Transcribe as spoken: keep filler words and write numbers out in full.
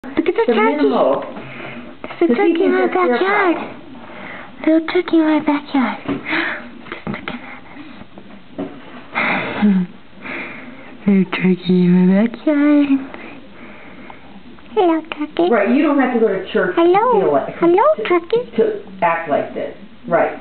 Look at the, the turkey. minimal. There's a turkey in my backyard. Little turkey in my backyard. Just looking at us. Little turkey in my backyard. Hello, turkey. Right, you don't have to go to church Hello. to feel like Hello, to, turkey. to act like this. Right.